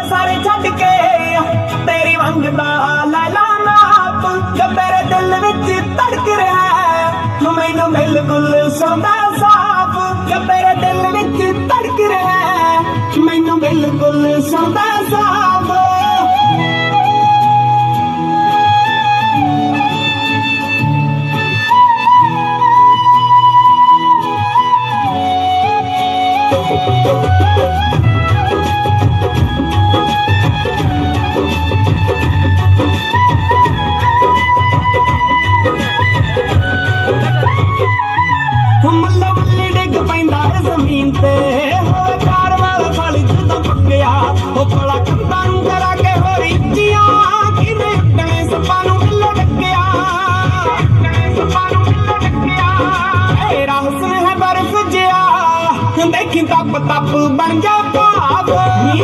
सारे छड्ड के तेरी मंगदा लैला नाप जो तेरे दिल विच धड़क रहा है मैनू बिल्कुल सौंदा साफ जो तेरे दिल विच धड़क रहा है मैनू बिल्कुल सौंदा साफ मल्लो मल्ली डिग पैंदा जमीन ते होवे प्यार वाला फल जदों पक्किया ओ भला कंधां नूं करा के होरी जियां किने उड्डणे सप्पां नूं मिलो डकिया तेरा हुस्न है बर्फ जिया देखी तप तप बन जा भाव